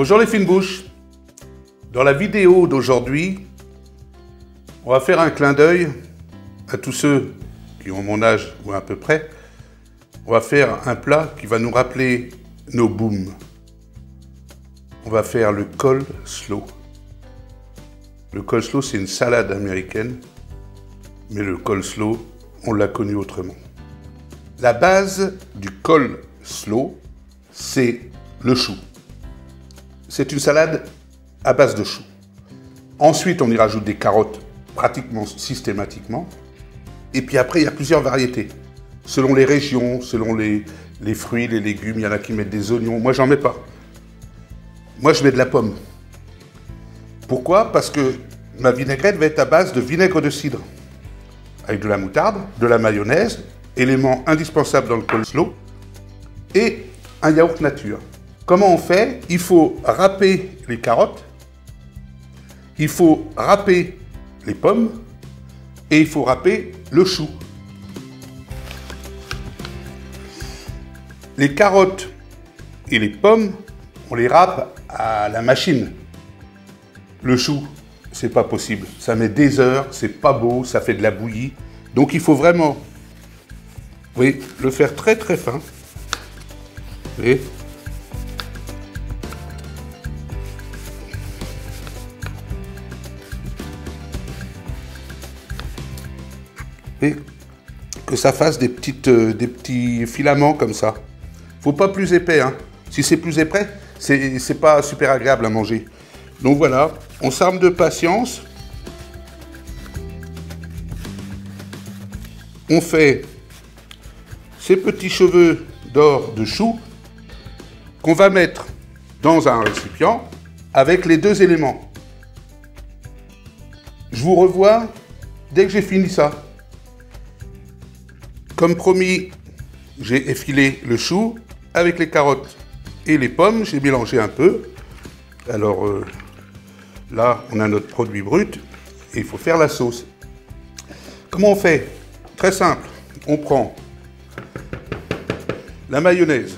Bonjour les fines bouches. Dans la vidéo d'aujourd'hui, on va faire un clin d'œil à tous ceux qui ont mon âge ou à peu près. On va faire un plat qui va nous rappeler nos booms. On va faire le coleslaw. Le coleslaw, c'est une salade américaine, mais le coleslaw, on l'a connu autrement. La base du coleslaw, c'est le chou. C'est une salade à base de chou. Ensuite, on y rajoute des carottes pratiquement systématiquement. Et puis après, il y a plusieurs variétés. Selon les régions, selon les fruits, les légumes, il y en a qui mettent des oignons. Moi, j'en mets pas. Moi, je mets de la pomme. Pourquoi? Parce que ma vinaigrette va être à base de vinaigre de cidre. Avec de la moutarde, de la mayonnaise, élément indispensable dans le coleslaw, et un yaourt nature. Comment on fait? Il faut râper les carottes, il faut râper les pommes, et il faut râper le chou. Les carottes et les pommes, on les râpe à la machine. Le chou, c'est pas possible. Ça met des heures, c'est pas beau, ça fait de la bouillie. Donc il faut vraiment, le faire très très fin. Vous voyez ? Et que ça fasse des petits filaments comme ça. Faut pas plus épais, hein. Si c'est plus épais, c'est pas super agréable à manger. Donc voilà, on s'arme de patience. On fait ces petits cheveux d'or de chou qu'on va mettre dans un récipient avec les deux éléments. Je vous revois dès que j'ai fini ça. Comme promis, j'ai effilé le chou avec les carottes et les pommes. J'ai mélangé un peu. Alors là, on a notre produit brut et il faut faire la sauce. Comment on fait? Très simple. On prend la mayonnaise.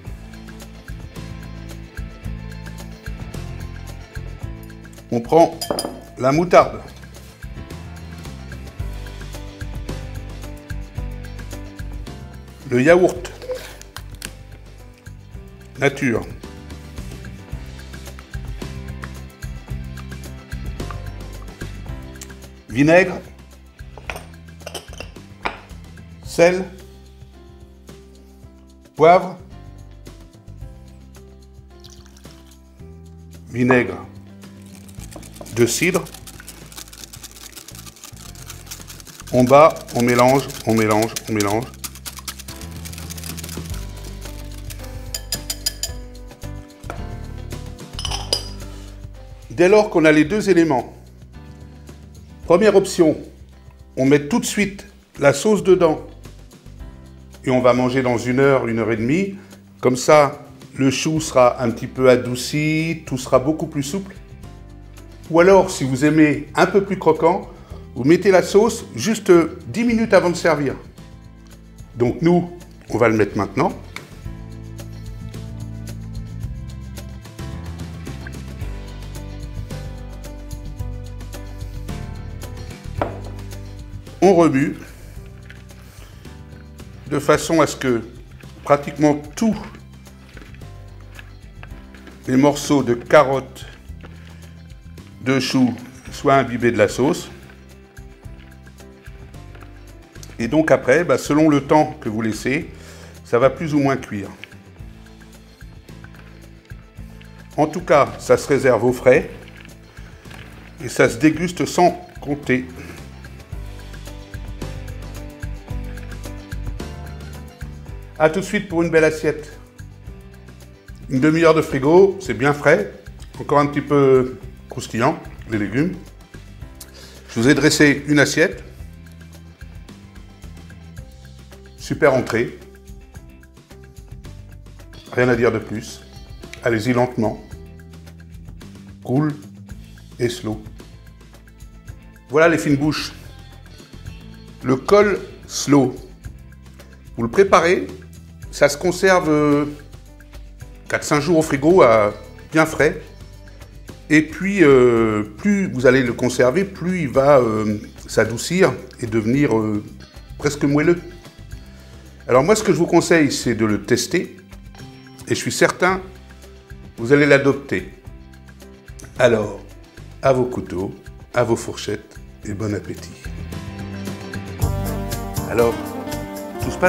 On prend la moutarde. Le yaourt nature. Vinaigre. Sel. Poivre. Vinaigre de cidre. On bat, on mélange, on mélange, on mélange. Dès lors qu'on a les deux éléments, première option, on met tout de suite la sauce dedans et on va manger dans 1 heure, 1 heure et demie. Comme ça, le chou sera un petit peu adouci, tout sera beaucoup plus souple. Ou alors, si vous aimez un peu plus croquant, vous mettez la sauce juste 10 minutes avant de servir. Donc nous, on va le mettre maintenant. On remue de façon à ce que pratiquement tous les morceaux de carottes, de chou soient imbibés de la sauce. Et donc après, selon le temps que vous laissez, ça va plus ou moins cuire. En tout cas, ça se réserve au frais et ça se déguste sans compter. A tout de suite pour une belle assiette. Une demi-heure de frigo, c'est bien frais. Encore un petit peu croustillant, les légumes. Je vous ai dressé une assiette. Super entrée. Rien à dire de plus. Allez-y lentement. Cool et slow. Voilà les fines bouches. Le coleslaw. Vous le préparez. Ça se conserve 4-5 jours au frigo à bien frais. Et puis, plus vous allez le conserver, plus il va s'adoucir et devenir presque moelleux. Alors moi, ce que je vous conseille, c'est de le tester. Et je suis certain, vous allez l'adopter. Alors, à vos couteaux, à vos fourchettes et bon appétit. Alors, tout se passe bien ?